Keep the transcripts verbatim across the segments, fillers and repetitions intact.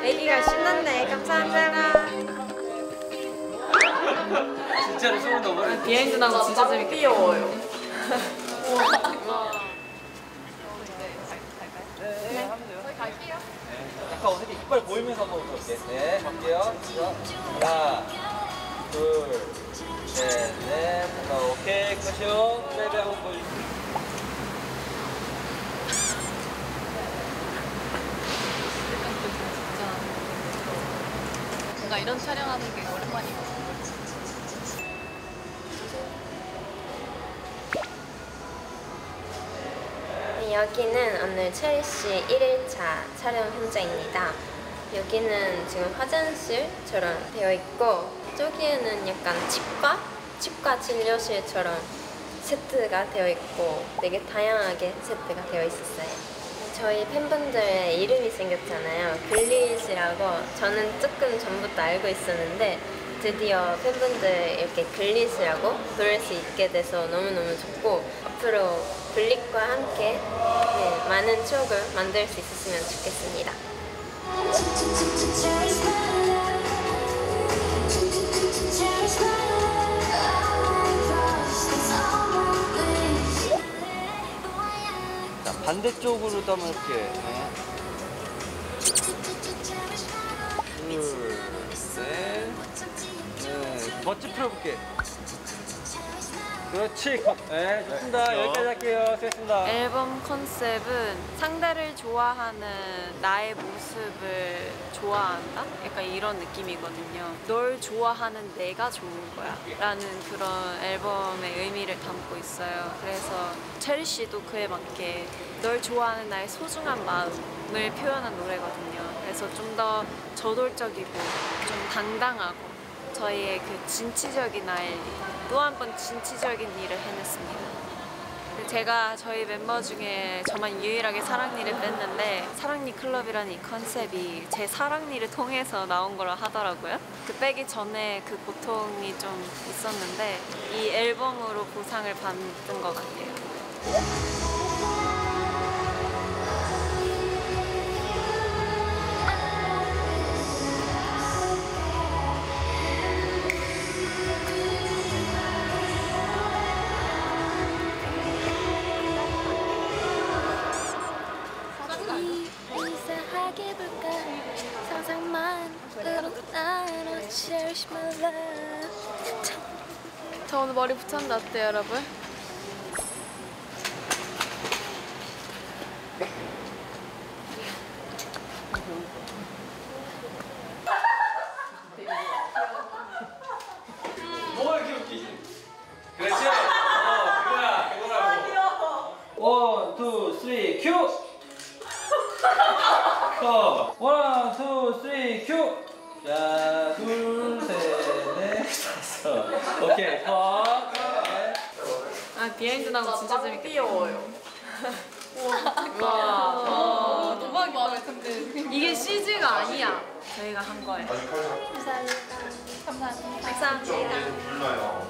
애기가 신났네. 감사합니다. 진짜로 소문 넘어요. 비하인드 나고 진짜 재밌게 귀여워요. 네, 하면 돼요. 저희 갈게요. 약간 어색해. 이빨 보이면서 한번 웃어볼게. 네, 갈게요. 하나, 둘, 셋, 넷. 자, 오케이. 컷이요. 플레이백 한번 보여주세요. 뭔가 이런 촬영하는 게 오랜만이거든요. 여기는 오늘 체리씨 일 일차 촬영 현장입니다. 여기는 지금 화장실처럼 되어 있고 저기에는 약간 치과? 치과 진료실처럼 세트가 되어 있고 되게 다양하게 세트가 되어 있었어요. 저희 팬분들의 이름이 생겼잖아요. 글릿이라고. 저는 조금 전부터 알고 있었는데 드디어 팬분들 이렇게 글릿이라고 부를 수 있게 돼서 너무너무 좋고 앞으로 글릿과 함께 네, 많은 추억을 만들 수 있었으면 좋겠습니다. 자, 반대쪽으로도 한번 이렇게. 네. 둘, 셋. 네, 멋지 풀어볼게. 그렇지. 네, 좋습니다. 네, 여기까지 할게요. 수고했습니다. 앨범 컨셉은 상대를 좋아하는 나의 모습을 좋아한다? 약간 이런 느낌이거든요. 널 좋아하는 내가 좋은 거야 라는 그런 앨범의 의미를 담고 있어요. 그래서 체리 씨도 그에 맞게 널 좋아하는 나의 소중한 마음을 표현한 노래거든요. 그래서 좀 더 저돌적이고 좀 당당하고 저희의 그 진취적인 나의 또 한 번 진취적인 일을 해냈습니다. 제가 저희 멤버 중에 저만 유일하게 사랑니를 뺐는데 사랑니 클럽이라는 이 컨셉이 제 사랑니를 통해서 나온 거라 하더라고요. 그 빼기 전에 그 고통이 좀 있었는데 이 앨범으로 보상을 받은 것 같아요. 저 오늘 머리 붙였는데 어때요, 여러분? 뭐가 이렇게 웃기지? 그렇지? 어, 그거야, 그거라고. 원, 투, 쓰리, 큐! 컷! 원, 투, 쓰리, 큐! 자, 둘, 셋, 넷, 다섯. 오케이, 컷! 네. 아, 비하인드 나고 진짜 재밌게 귀여워요. 우와. 와, 대박이다. 근데 이게 씨지가 아니야. 저희가 한 거예요. 감사합니다. 감사합니다. 감사합니다.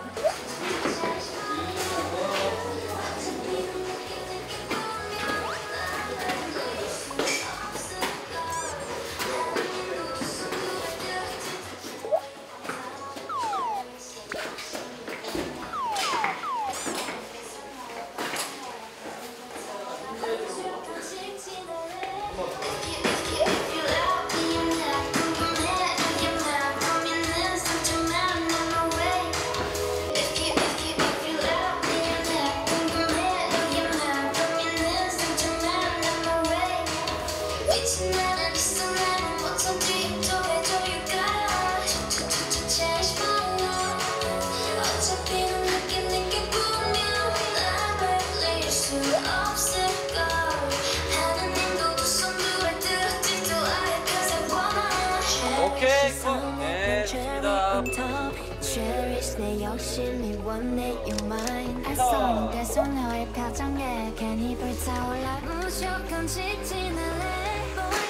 오케이, 컷! 네, 좋습니다. Cherish 내 욕심이 원해 your mind 알쏭달쏭 너의 표정에 괜히 불타올라 무조건 직진할래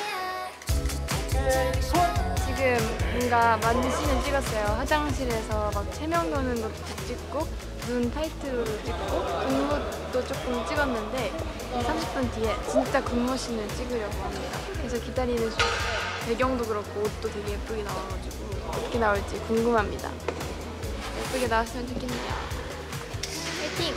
지금 뭔가 많은 씬을 찍었어요. 화장실에서 막 체면 도는 것도 찍고 눈 타이트로 찍고 근무도 조금 찍었는데 삼십 분 뒤에 진짜 근무 씬을 찍으려고 합니다. 그래서 기다리는 중. 배경도 그렇고 옷도 되게 예쁘게 나와가지고 어떻게 나올지 궁금합니다. 예쁘게 나왔으면 좋겠네요. 화이팅!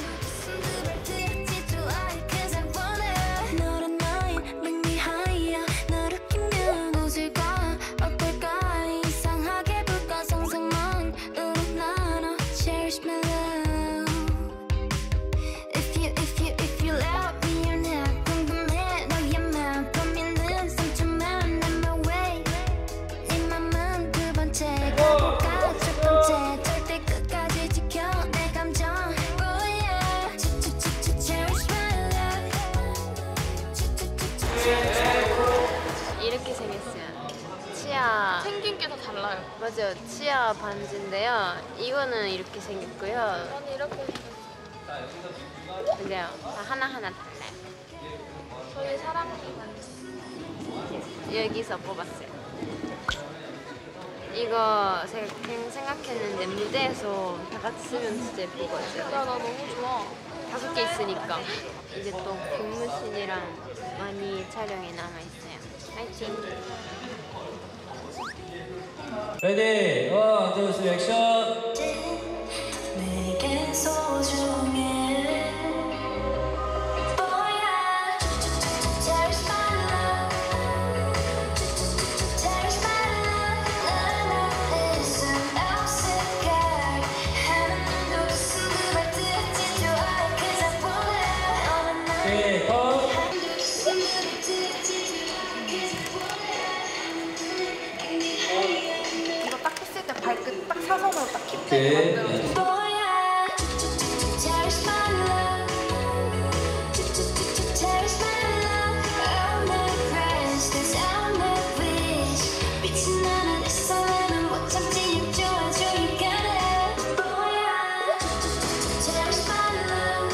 이렇게 생겼어요. 치아 생긴 게 다 달라요. 맞아요. 치아 반지인데요. 이거는 이렇게 생겼고요. 저는 이렇게 맞아요. 다 하나하나 달라요. 저희 사람끼리 반지. 여기서 뽑았어요. 이거 생각- 생각했는데 무대에서 다 같이 쓰면 진짜 예쁠 것 같아요. 나, 나 너무 좋아. 다섯 개 있으니까. 이제 또 근무신이랑 많이 촬영이 남아있어요. 파이팅! 레디, 원, 투, 쓰리, 액션! 내게 소중해 뭐야 Cherish my love Cherish my love 나는 listen 없을까 하나님도 무슨 그 말 듣지 좋아해 Cause I want it 너는 나를 오케이, 컷! 하나님도 무슨 그 말 듣지 좋아해 Cause I want it 이거 딱 했을 때 발끝 딱 사선으로 딱 킵되게 오케이. 만들어. 뭐야 Cherish my love Cherish my love All my precious all my wish 빛이 나는 내 설렘은 못 참지 You 좋아져 You got it 뭐야 Cherish my love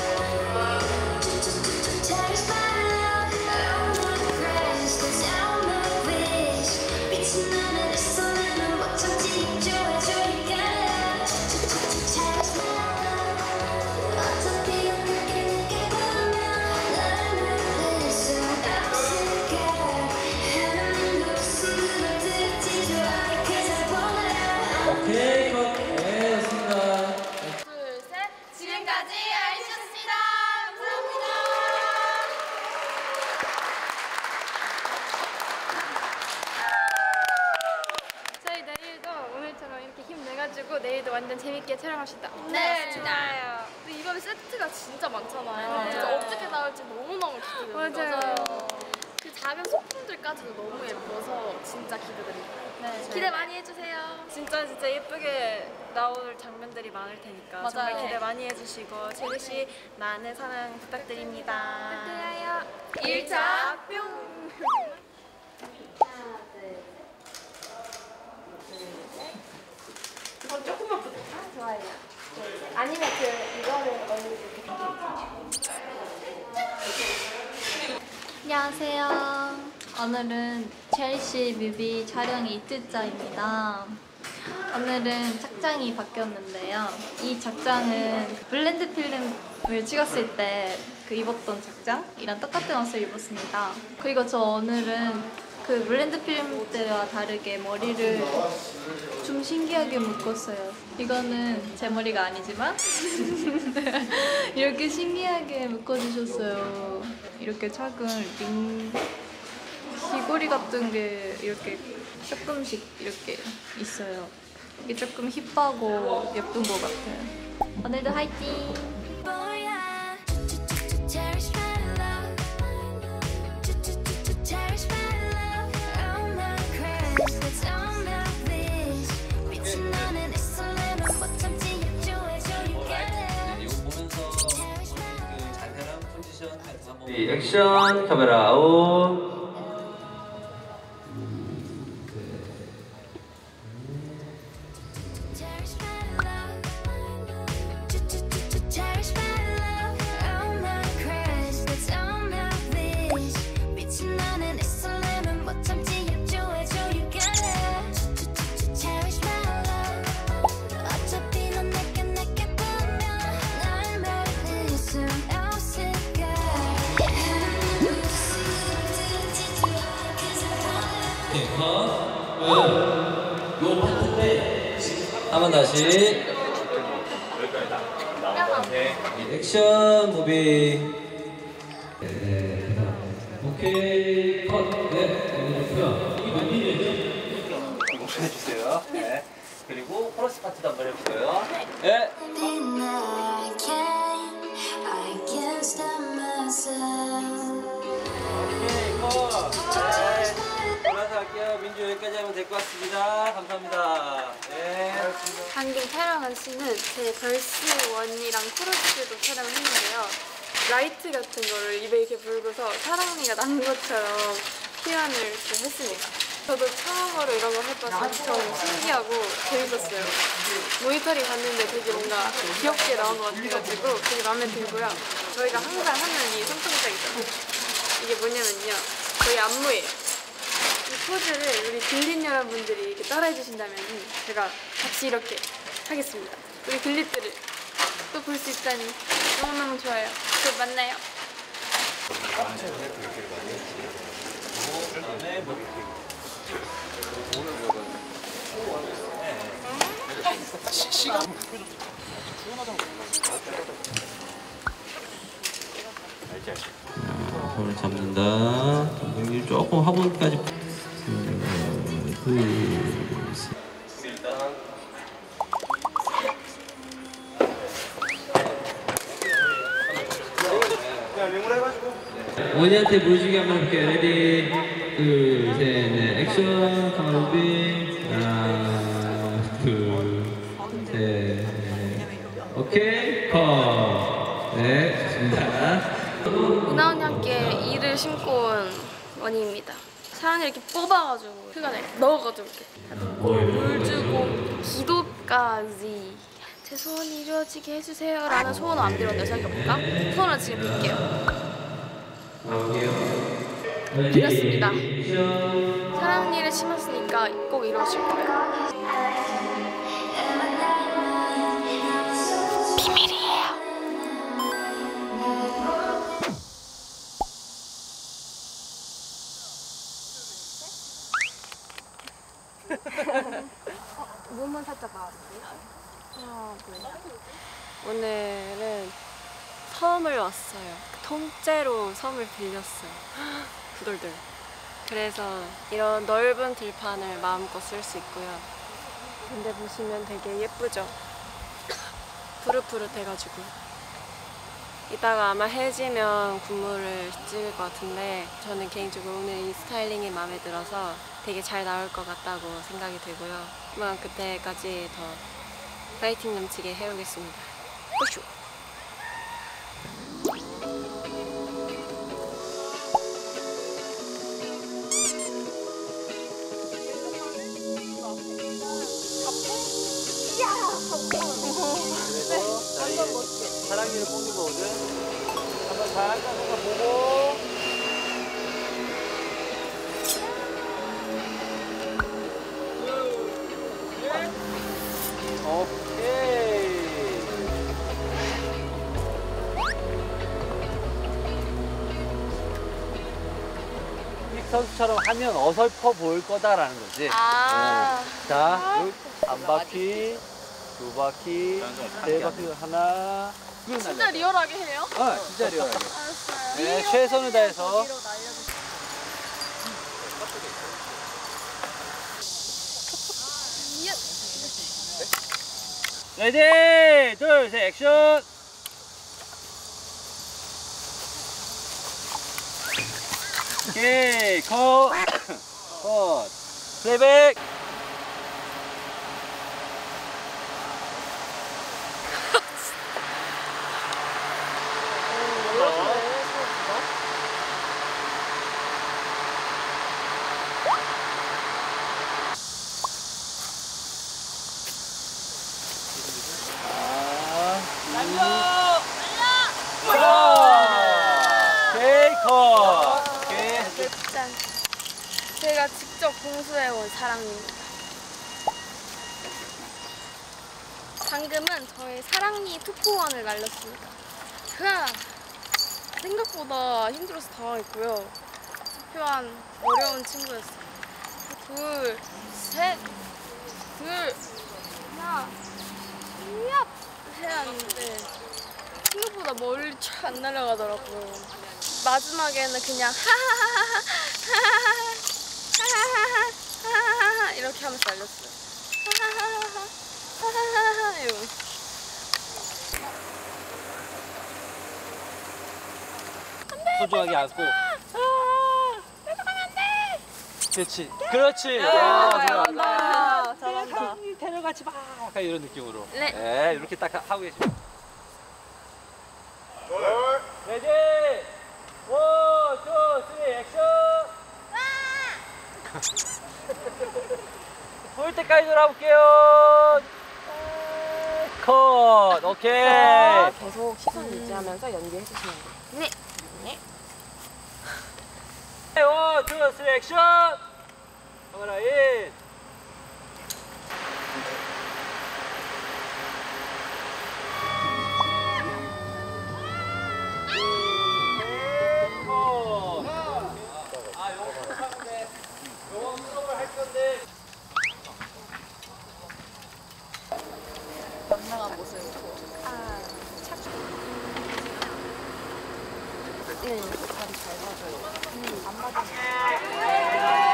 Cherish my love All my precious all my wish 빛이 나는 내 설렘은 못 참지 You 좋아져 You got it Cherish my love 어차피 어떻게 느껴보면 날 믿을 수 없을까 하나님도 무슨 말 듣지 좋아해 Cause I want it 오케이, 컷! 네, 좋습니다. 둘, 셋. 지금까지 아이씨였습니다. 감사합니다. 저희 내일도 오늘처럼 이렇게 힘내가지고 내일도 완전 재밌게 촬영합시다. 네, 좋아요. 근데 이번에 세트가 진짜 많잖아요. 네. 진짜 어떻게 나올지 너무너무 기대돼요. 맞아요. 그 작은 소품들까지도 너무 예뻐서 진짜 기대됩니다. 네, 기대 많이 해주세요. 진짜 진짜 예쁘게 나올 장면들이 많을 테니까 정말 맞아요. 기대 많이 해주시고 체리 씨 많은 사랑 부탁드립니다. 부탁드려요. 일 차 뿅. 이거 조금만 부탁. 좋아요. 아니면 그 이거를 올려줄게요. 안녕하세요. 오늘은 첼시 뮤비 촬영이 이틀째입니다. 오늘은 착장이 바뀌었는데요. 이 착장은 블렌드 필름을 찍었을 때 그 입었던 착장이랑 똑같은 옷을 입었습니다. 그리고 저 오늘은 그 블렌드 필름 때와 다르게 머리를 좀 신기하게 묶었어요. 이거는 제 머리가 아니지만 이렇게 신기하게 묶어주셨어요. 이렇게 작은 링 귀걸이 같은 게 이렇게 조금씩 이렇게 있어요. 이게 조금 힙하고 예쁜 것 같아요. 오늘도 화이팅! 뭐야 Cherish my love Cherish my love All my precious all my wish 빛이 나는 내 설렘은 못 참지 You 좋아져 You got it 이거 보면서 Cherish my 그 자세랑 포지션 같은 한번 액션 카메라 아웃 Cherish my love Cherish my love All my precious all my wish 빛이 나는 내 설렘은 못 참지 You 좋아져 You got it Cherish my love 어차피 넌 내게 내게 보면 날 말릴 순 없을까 하나님도 무슨 말 듣지 요 파트인데 한번 다시 액션 무비. 네, 오케이 컷. 네, 좋고요. 이게 몇 미니죠? 이거 해주세요. 네. 그리고 코러스 파트도 한번 해볼까요? 네. Then I can't, I can't stop myself. 오케이 컷. 네. 돌아서 할게요. 민주 여기까지 하면 될 것 같습니다. 감사합니다. 네. 방금 촬영한 씬은 제 벌스 원이랑 코러스도 촬영을 했는데요. 라이트 같은 거를 입에 이렇게 불고서 사랑니가 난 것처럼 표현을 좀 했습니다. 저도 처음으로 이런 걸 해봐서 엄청 신기하고 재밌었어요. 모니터링 봤는데 되게 뭔가 귀엽게 나온 것 같아가지고 되게 마음에 들고요. 저희가 항상 하는 이 손동작 있잖아요. 이게 뭐냐면요. 저희 안무예요. 이 포즈를 우리 들린 여러분들이 이렇게 따라해 주신다면 제가 같이 이렇게 하겠습니다. 우리 들리들을 또 볼 수 있다니 너무너무 좋아요. 또 만나요. 손을 잡는다. 여기 조금 화분까지. 둘, 셋. 원희한테 물주기 한번 해볼게요. 레디, 둘, 셋, 넷, 액션, 카메라비, 하나, 둘, 셋, 넷. 오케이, 컷. 네, 좋습니다. 이나 언니 함께 이를 심고 온 원희입니다. 사랑을 이렇게 뽑아가지고 흙안에 넣어가지고 이렇게 물 주고 기도까지 제 소원이 이루어지게 해주세요 라는 소원은 안 빌었네요. 생각해볼까? 소원을 지금 빌게요. 드렸습니다. 사랑하는 일을 심었으니까 꼭 이루어질 거예요. 비밀이에요. 몸은 살짝 나와주세요. 하나, 둘. 오늘은 섬을 왔어요. 통째로 섬을 빌렸어요. 부들들. 그래서 이런 넓은 들판을 마음껏 쓸 수 있고요. 근데 보시면 되게 예쁘죠? 푸릇푸릇해가지고. 이따가 아마 해지면 군무를 찍을 것 같은데 저는 개인적으로 오늘 이 스타일링이 마음에 들어서 되게 잘 나올 것 같다고 생각이 들고요. 아마 그때까지 더 파이팅 넘치게 해오겠습니다. 뿌슈! 사랑니를 뽑는 거거든. 한번 잠깐 한번 보고. 오케이. 픽 선수처럼 하면 어설퍼 보일 거다라는 거지. 아. 어. 자, 여기 한 바퀴, 두 바퀴, 세 바퀴 하나. 진짜 리얼하게 해요? 어, 진짜 리얼하게. 알았어요. 네, 최선을 다해서. 레디, 둘, 셋, 액션. 오케이, 컷. 컷. 플레이백. 짠. 제가 직접 공수해온 사랑니입니다. 방금은 저의 사랑니 투포원을 날렸습니다. 그냥 생각보다 힘들어서 당황했고요. 투표한 어려운 친구였어요. 둘, 셋, 둘, 하나, 얍! 해야 하는데 생각보다 멀리 촥 안 날아가더라고요. 마지막에는 그냥 하하하하 하하하하 하하하하 이렇게 하면서 날렸어요. 하하하하 하하하하 이러면서. 소중하게 안고. 그렇지. 그렇지. 아, 잘한다. 잘한다. 데려가지 마. 약간 이런 느낌으로. 네. 네, 이렇게 딱 하고 계시면. 레디. 원, 투, 쓰리, 액션. 보일 때까지 돌아볼게요. 컷. 오케이. 계속 시선 유지하면서 연기해 주시면 돼요. 네. 원, 투, 쓰리, 액션. 카메라 인. 아, 요거 수업인데, 요거 수업을 할 건데. 당당한 모습. 네, 다리 잘 맞아요. 안 맞아요.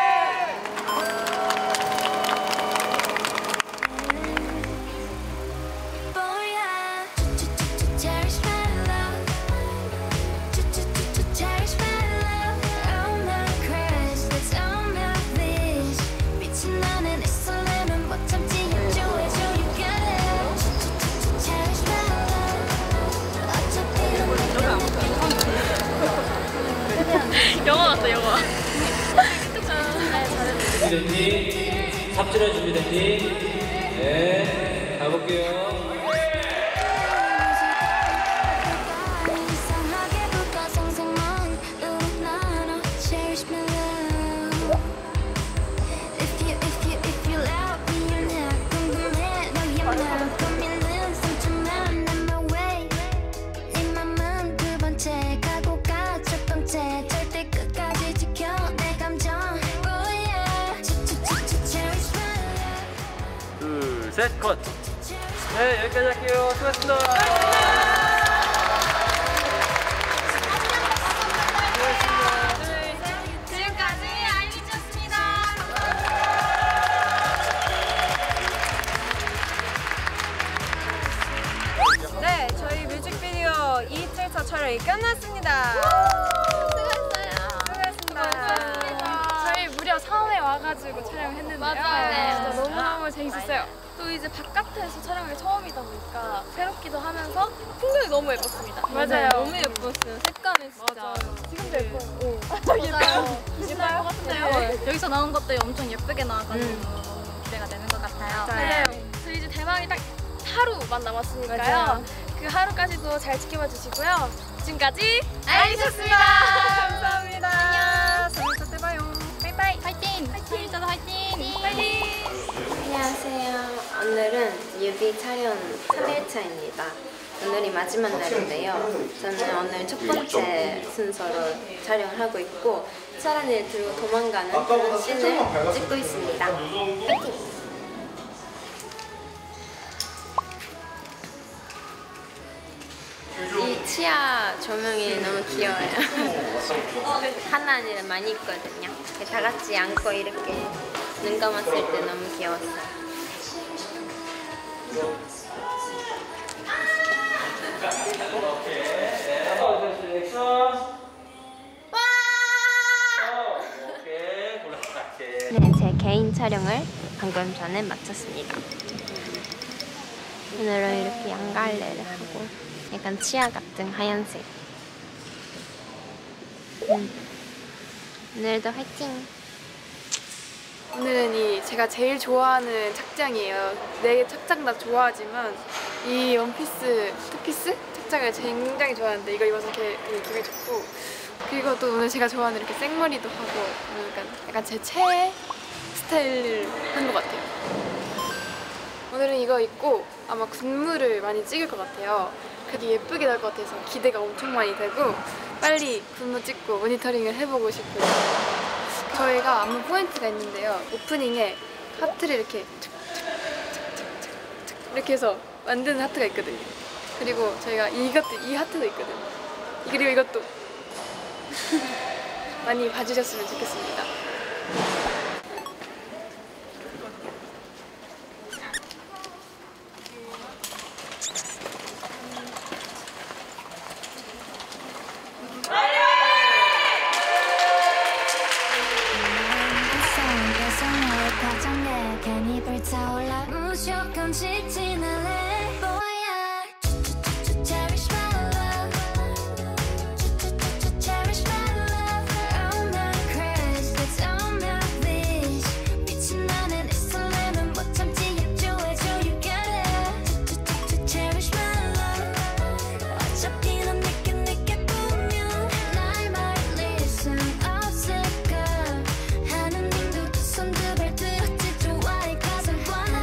영화 같다, 영화. 준비됐니? 삽질할 준비됐니? 네, 가볼게요. 둘, 셋, 컷. 네, 여기까지 할게요. 수고하셨습니다. 지금까지 아이비씨였습니다. 네, 저희 뮤직비디오 이틀차 촬영이 끝났습니다. 수고하셨습니다. 저희 무려 섬에 와가지고 촬영했는데요. 맞아요. 진짜 너무너무 재밌었어요. 또 이제 바깥에서 촬영이 처음이다 보니까 새롭기도 하면서 풍경이 너무 예뻤습니다. 맞아요. 너무 예뻤어요. 색감이 진짜. 지금도 예뻐요. 맞아요. 예뻐요? 것 같아요. 여기서 나온 것들이 엄청 예쁘게 나와가지고 너무 기대가 되는 것 같아요. 맞아요. 저희 이제 대망이 딱 하루만 남았으니까요. 맞아요. 그 하루까지도 잘 지켜봐 주시고요. 지금까지 아이비씨였습니다. 감사합니다. 안녕. 삼일차 때 봐요. 바이바이. 화이팅! 화이팅! 화이팅! 파이팅. 안녕하세요. 오늘은 뮤비 촬영 삼 일차입니다. 오늘이 마지막 날인데요. 저는 오늘 첫 번째 순서로 촬영을 하고 있고 차란이를 들고 도망가는 그런 씬을 찍고 있습니다. 파이팅! 이 치아 조명이 너무 귀여워요. 하나는 많이 있거든요. 다 같이 안고 이렇게 눈 감았을 때 너무 귀여웠어요. 네, 제 개인 촬영을 방금 전에 마쳤습니다. 오늘은 이렇게 양갈래를 하고 약간 치아 같은 하얀색. 음. 오늘도 화이팅! 오늘은 이 제가 제일 좋아하는 착장이에요. 네 착장 다 좋아하지만 이 원피스, 투피스 착장을 굉장히 좋아하는데 이거 입어서 되게 기분이 좋고, 그리고 또 오늘 제가 좋아하는 이렇게 생머리도 하고 약간, 약간 제 최애 스타일을 한 것 같아요. 오늘은 이거 입고 아마 군무를 많이 찍을 것 같아요. 되게 예쁘게 나올 것 같아서 기대가 엄청 많이 되고 빨리 군무 찍고 모니터링을 해보고 싶어요. 저희가 안무 포인트가 있는데요. 오프닝에 하트를 이렇게 착착착착착 이렇게 해서 만드는 하트가 있거든요. 그리고 저희가 이것도 이 하트도 있거든요. 그리고 이것도 많이 봐주셨으면 좋겠습니다. 무조건 직진할래 뭐야 Cherish my love Cherish my love All my cries That's all my wish 빛이 나는 이 설렘은 못 참지 약조해줘 You got it Cherish my love 어차피 넌 내게 내게 보면 날 말릴 순 없을까 하느님도 두 손 두 발 들었지 좋아해 Cause I wanna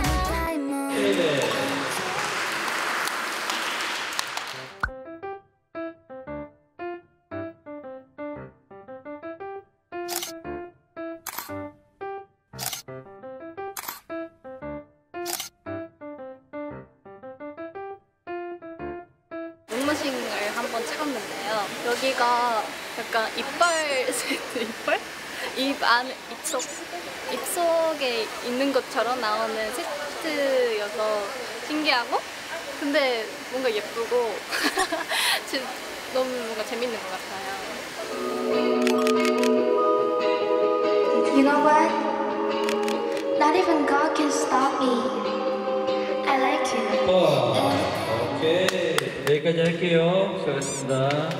롱머신을 한번 찍었는데요. 여기가 약간 이빨 세트, 이빨? 입 안, 입속, 입속에 있는 것처럼 나오는 세트여서 신기하고 근데 뭔가 예쁘고 진짜 너무 뭔가 재밌는 것 같아요. You know what? Not even God can stop me. I like you. 오케이. 여기까지 할게요. 수고하셨습니다.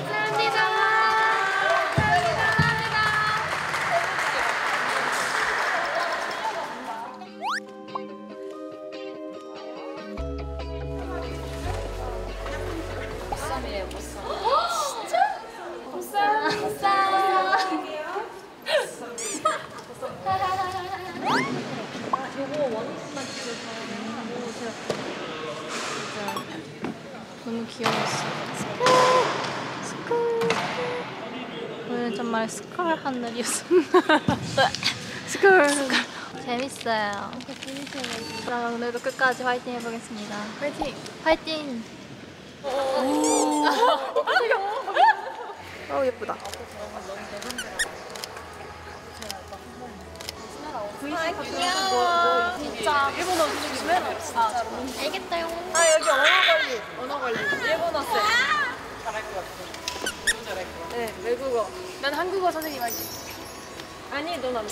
너무 귀여웠어. 스컬, 스컬. 오늘 정말 스컬 하늘이었어. 스컬. 스컬. 재밌어요. 그럼 오늘도 끝까지 화이팅 해보겠습니다. 화이팅! 화이팅! 어우 예쁘다. 귀여워. 진짜 일본어 조심해라. 알겠다요. 아 여기 언어 관리. 언어 관리. 일본어 쌤. 잘할 것 같아. 너무 잘할 것 같아. 네 외국어. 난 한국어 선생님 할게. 아니 넌 안 돼.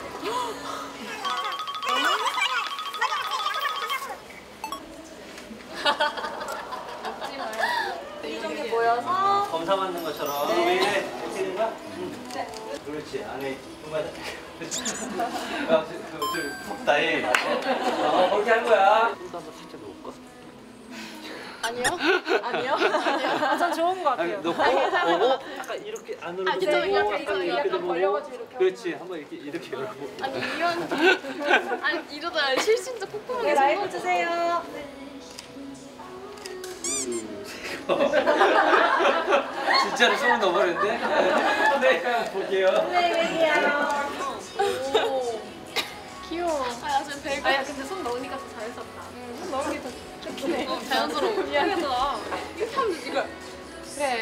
이쪽에 모여서 검사 받는 것처럼. 왜 이래? 어떻게 된 거야? 네. 그렇지. 안에 정말. 야, 저, 저, 저, 나이. 어, 그렇게 한 거야. 손도 한번 살짝 놓을까? 아니요? 아니요? 아니요. 아, 전 좋은 것 같아요. 놓고, 오고, 약간 이렇게 안으로 아, 그쵸. 들어오고, 이렇게, 약간 이렇게, 이렇게 약간 들어오고. 벌려가지고 이렇게 그렇지. 한번 이렇게, 이렇게 열고. 아니 이런 아니 이러다 실신도 콧구멍에 라이브 주세요. 진짜로 소문 넣어버렸는데? 네, 한번 볼게요. 오 귀여워. 아 지금 배가. 아야 근데 손 넣으니까 더 잘 썼다. 응, 손 넣으니까 더 좋네. 어, 자연스러워. 미안하다. 이렇게 하면 되지 이거. 그래.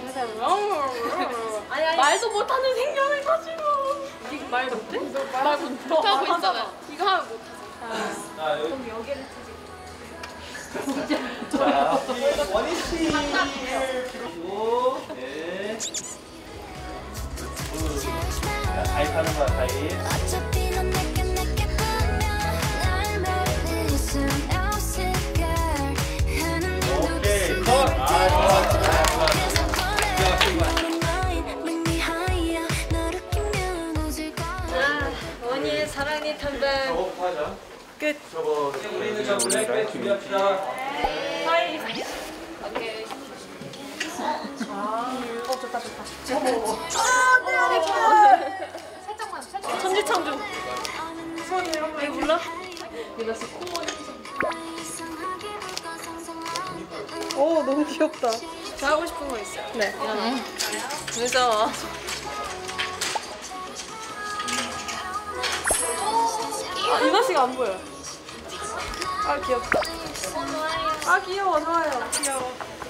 아니 아니. 말도 못하는 생명을 가지고. 이거 말 못해? 말 못하고 있잖아. 이거 하면 못하잖아. 아, 여기. 그럼 여기를 치지. 자, 원희 씨를 기록하고, 네. 자, 가입하는 거야, 가입. 어차피 넌 내게 내게 보면 날 말릴 순 없을까 하느님도 오케이, 컷! 아, 좋아, 좋아, 아, 원희의 사랑이 탄다. 저거 하자. 끝. 저거, 우리는 저 블랙백 준비합시다. 하이. 오케이. 어, 좋다, 좋다. 아, 네. 살짝만, 살짝. 천지창조. 손 이렇게 불러? 이거서 코. 오, 너무 귀엽다. 저 하고 싶은 거 있어요. 네. 무서워. 아, 유나 씨가 안 보여. 아, 귀엽다. 아, 귀여워. 좋아요. 귀여워.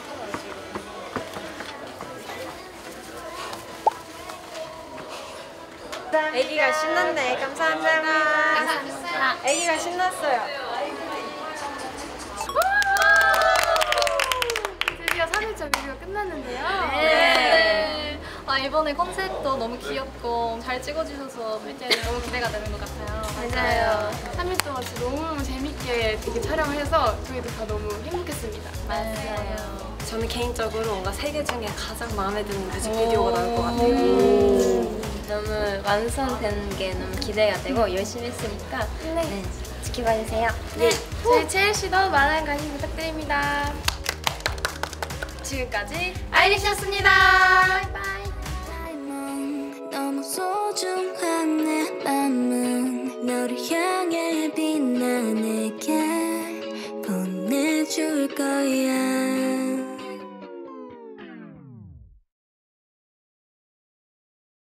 애기가 신났네. 감사합니다. 감사합니다. 애기가 신났어요. 드디어 삼 일차 뮤비가 끝났는데요. 네. 아, 이번에 컨셉도 너무 귀엽고 잘 찍어주셔서 이제 너무 기대가 되는 것 같아요. 맞아요. 삼 일 동안 진짜 너무너무 재밌게 이렇게 촬영을 해서 저희도 다 너무 행복했습니다. 맞아요. 저는 개인적으로 뭔가 세계 중에 가장 마음에 드는 뮤직비디오가 나올 것 같아요. 너무 완성된 게 너무 기대가 되고 열심히 했으니까 네, 지켜봐주세요. 네, 저희 채일씨도 많은 관심 부탁드립니다. 지금까지 아이리시였습니다. 바이바이. 너무 소중한 내